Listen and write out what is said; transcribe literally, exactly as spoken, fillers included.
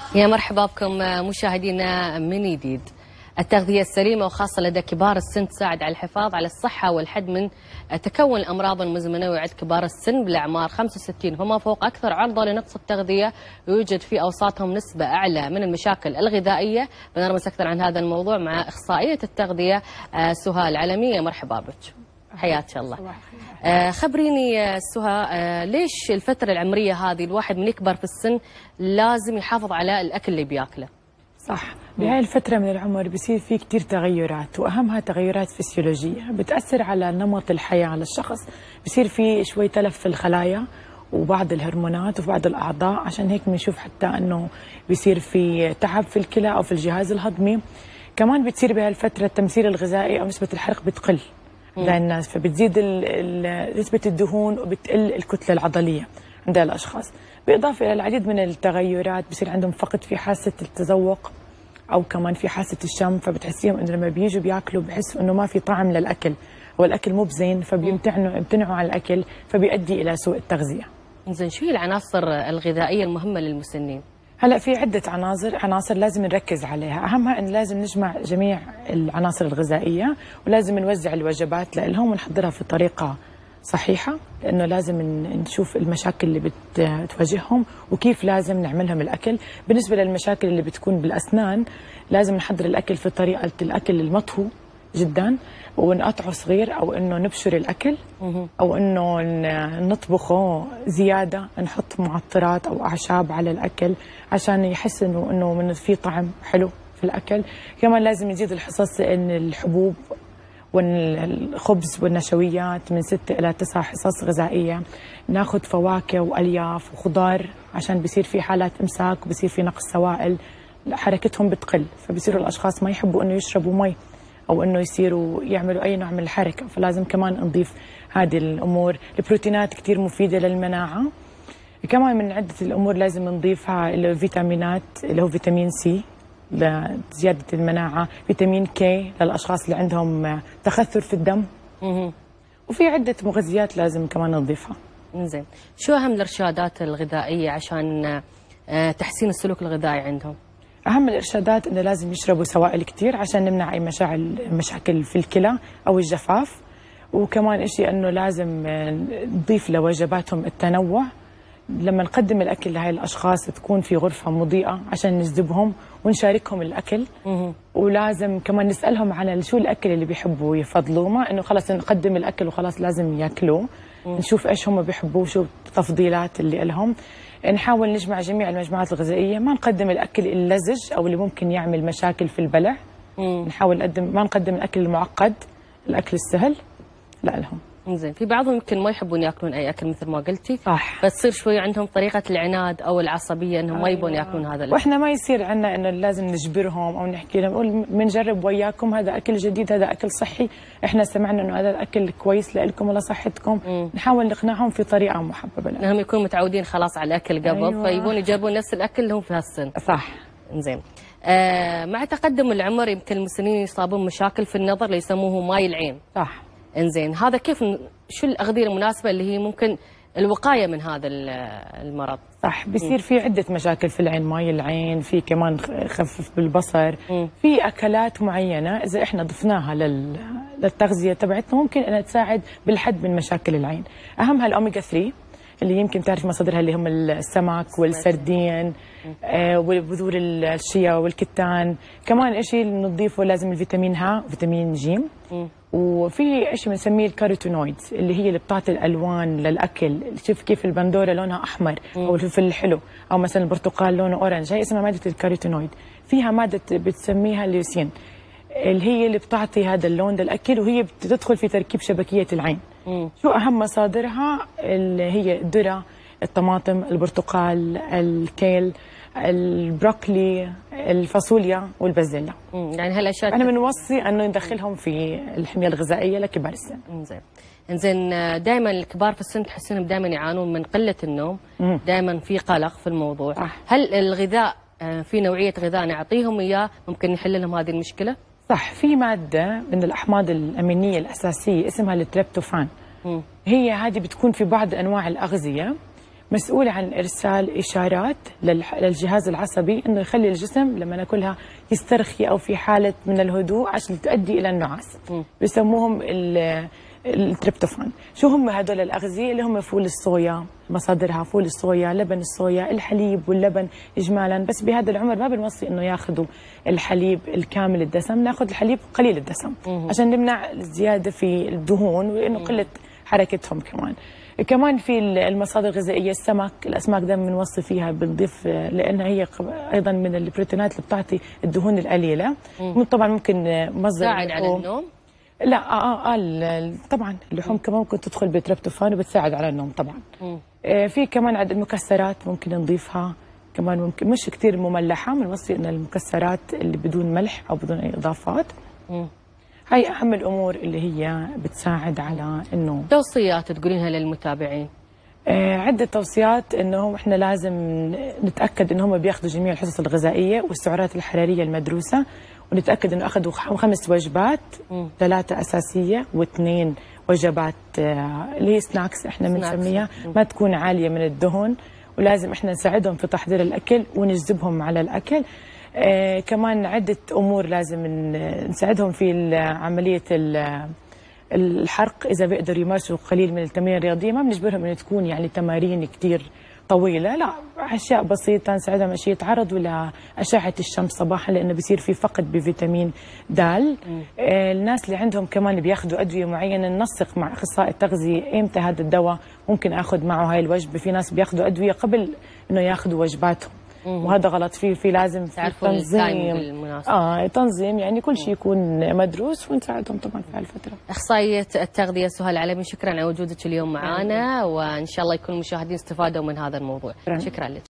يا مرحبا بكم مشاهدينا من جديد. التغذية السليمة وخاصة لدى كبار السن تساعد على الحفاظ على الصحة والحد من تكون الأمراض المزمنة، ويعد كبار السن بالأعمار خمسة وستين فما فوق أكثر عرضة لنقص التغذية، ويوجد في أوساطهم نسبة أعلى من المشاكل الغذائية. بنرمس أكثر عن هذا الموضوع مع إخصائية التغذية سهى العلمية. مرحبا بك، حياك الله. آه خبريني سهى، آه ليش الفترة العمرية هذه الواحد من يكبر في السن لازم يحافظ على الأكل اللي بياكله؟ صح، بهاي الفترة من العمر بصير في كتير تغيرات، وأهمها تغيرات فسيولوجية بتأثر على نمط الحياة على الشخص. بصير في شوي تلف في الخلايا وبعض الهرمونات وفي بعض الأعضاء، عشان هيك بنشوف حتى أنه بصير في تعب في الكلى أو في الجهاز الهضمي. كمان بتصير بهاي الفترة التمثيل الغذائي أو نسبة الحرق بتقل للناس، فبتزيد نسبة الدهون وبتقل الكتلة العضلية عند الأشخاص. بالإضافة إلى العديد من التغيرات بصير عندهم فقد في حاسة التذوق أو كمان في حاسة الشم، فبتحسيهم إنه لما بيجوا بياكلوا بحسوا إنه ما في طعم للأكل والأكل مو بزين، فبيمتنعوا يمتنعوا عن الأكل، فبيؤدي إلى سوء التغذية. زين، شو هي العناصر الغذائية المهمة للمسنين؟ هلا في عدة عناصر عناصر لازم نركز عليها، أهمها إن لازم نجمع جميع العناصر الغذائية، ولازم نوزع الوجبات لهم ونحضرها في طريقة صحيحة، لأنه لازم نشوف المشاكل اللي بتواجههم وكيف لازم نعملهم الأكل. بالنسبة للمشاكل اللي بتكون بالأسنان لازم نحضر الأكل في طريقة الأكل المطهو جدا، ونقطعه صغير، أو إنه نبشر الأكل، أو إنه نطبخه زيادة، نحط معطرات أو أعشاب على الأكل عشان يحس إنه إنه من في طعم حلو في الأكل. كمان لازم نزيد الحصص إن الحبوب والخبز والنشويات من ستة إلى تسعة حصص غذائية. ناخذ فواكه وألياف وخضار عشان بصير في حالات إمساك وبصير في نقص سوائل، حركتهم بتقل، فبصيروا الأشخاص ما يحبوا إنه يشربوا مي أو إنه يصيروا يعملوا أي نوع من الحركة، فلازم كمان نضيف هذه الأمور. البروتينات كتير مفيدة للمناعة. كمان من عدة الأمور لازم نضيفها الفيتامينات اللي هو فيتامين سي لزيادة المناعة، فيتامين كي للأشخاص اللي عندهم تخثر في الدم، وفي عدة مغذيات لازم كمان نضيفها. زين، شو أهم الإرشادات الغذائية عشان تحسين السلوك الغذائي عندهم؟ أهم الإرشادات إنه لازم يشربوا سوائل كتير عشان نمنع أي مشاعل مشاكل في الكلى أو الجفاف. وكمان إشي إنه لازم نضيف لوجباتهم التنوع. لما نقدم الأكل لهي الأشخاص تكون في غرفة مضيئة عشان نجذبهم ونشاركهم الأكل. ولازم كمان نسألهم على شو الأكل اللي بيحبوا يفضلوه، ما إنه خلاص نقدم الأكل وخلاص لازم ياكلوه. نشوف إيش هم بيحبوا، شو التفضيلات اللي لهم. نحاول نجمع جميع المجموعات الغذائية، ما نقدم الأكل اللزج أو اللي ممكن يعمل مشاكل في البلع. نحاول نقدم ما نقدم الأكل المعقد، الأكل السهل لا لهم. زين، في بعضهم يمكن ما يحبون ياكلون اي اكل مثل ما قلتي، صح، فتصير شوي عندهم طريقه العناد او العصبيه انهم أيوة. ما يبون ياكلون هذا الاكل، واحنا ما يصير عندنا انه لازم نجبرهم او نحكي لهم نقول بنجرب وياكم، هذا اكل جديد، هذا اكل صحي، احنا سمعنا انه هذا الاكل كويس لكم ولصحتكم. مم. نحاول نقنعهم في طريقه محببه لهم، انهم يكونوا متعودين خلاص على الاكل قبل. أيوة. فيبون يجربون نفس الاكل اللي هم في هالسن. صح. زين، آه مع تقدم العمر يمكن المسنين يصابون مشاكل في النظر اللي يسموه ماي العين. صح. انزين، هذا كيف، شو الأغذية المناسبة اللي هي ممكن الوقاية من هذا المرض؟ صح، بيصير في عدة مشاكل في العين، ماي العين، في كمان خفف بالبصر. م. في أكلات معينة إذا إحنا ضفناها لل... للتغذية تبعتنا ممكن أنها تساعد بالحد من مشاكل العين. أهمها الأوميجا ثلاثة اللي يمكن تعرف مصادرها اللي هم السمك والسردين آه وبذور الشيا والكتان. كمان إشي نضيفه لازم الفيتامين ه وفيتامين جيم. م. وفي شيء بنسميه الكاروتينويدز اللي هي اللي بتعطي الالوان للاكل. شوف كيف البندوره لونها احمر او الفلفل الحلو، او مثلا البرتقال لونه اورنج، هي اسمها ماده الكاروتينويد. فيها ماده بتسميها الليوسين اللي هي اللي بتعطي هذا اللون للاكل، وهي بتدخل في تركيب شبكيه العين. مم. شو اهم مصادرها؟ اللي هي الذره، الطماطم، البرتقال، الكيل، البروكلي، الفاصوليا والبازلاء. يعني هالاشياء انا بنوصي انه ندخلهم في الحميه الغذائيه لكبار السن. زين، انزين، دائما الكبار في السن تحسينهم دائما يعانون من قله النوم، دائما في قلق في الموضوع. صح. هل الغذاء في نوعيه غذاء نعطيهم اياه ممكن يحل لهم هذه المشكله؟ صح، في ماده من الاحماض الامينيه الاساسيه اسمها التريبتوفان. مم. هي هذه بتكون في بعض انواع الاغذيه، مسؤول عن ارسال اشارات للجهاز العصبي انه يخلي الجسم لما ناكلها يسترخي او في حاله من الهدوء عشان تؤدي الى النعاس. بيسموهم التريبتوفان. شو هم هذول الاغذيه؟ اللي هم فول الصويا، مصادرها فول الصويا، لبن الصويا، الحليب واللبن اجمالا. بس بهذا العمر ما بنوصي انه ياخذوا الحليب الكامل الدسم، ناخذ الحليب قليل الدسم عشان نمنع الزياده في الدهون وانه قله حركتهم. كمان كمان في المصادر الغذائيه السمك، الاسماك دائما بنوصي فيها بنضيف لانها هي ايضا من البروتينات اللي بتعطي الدهون القليله. طبعا ممكن مصدر تساعد على النوم. لا اه اه طبعا اللحوم كمان ممكن تدخل بتريبتوفان وبتساعد على النوم طبعا. آه في كمان عند المكسرات ممكن نضيفها كمان، ممكن مش كثير مملحه، بنوصي ان المكسرات اللي بدون ملح او بدون اي اضافات. مم. هاي اهم الامور اللي هي بتساعد على النوم. توصيات تقولينها للمتابعين؟ آه عده توصيات، انه احنا لازم نتاكد ان هم بياخذوا جميع الحصص الغذائيه والسعرات الحراريه المدروسه، ونتاكد انه اخذوا خمس وجبات، ثلاثه اساسيه واثنين وجبات آه اللي هي سناكس احنا بنسميها، ما تكون عاليه من الدهن، ولازم احنا نساعدهم في تحضير الاكل ونجذبهم على الاكل. آه كمان عده امور لازم نساعدهم في عمليه الحرق، اذا بيقدروا يمارسوا قليل من التمارين الرياضيه، ما بنجبرهم انه تكون يعني تمارين كثير طويله، لا اشياء بسيطه نساعدهم اشياء يتعرضوا لاشعه الشمس صباحا لانه بيصير في فقد بفيتامين د. آه الناس اللي عندهم كمان بياخذوا ادويه معينه ننسق مع اخصائي التغذيه امتى هذا الدواء ممكن اخذ معه هاي الوجبه. في ناس بياخذوا ادويه قبل انه ياخذوا وجباتهم، وهذا غلط. في في لازم في تنظيم، اه تنظيم يعني كل شيء يكون مدروس، ونساعدهم طبعا في هالفتره. اخصائيه التغذيه سهى العلمي، شكرا على وجودك اليوم معنا، وان شاء الله يكون المشاهدين استفادوا من هذا الموضوع. شكرا لك.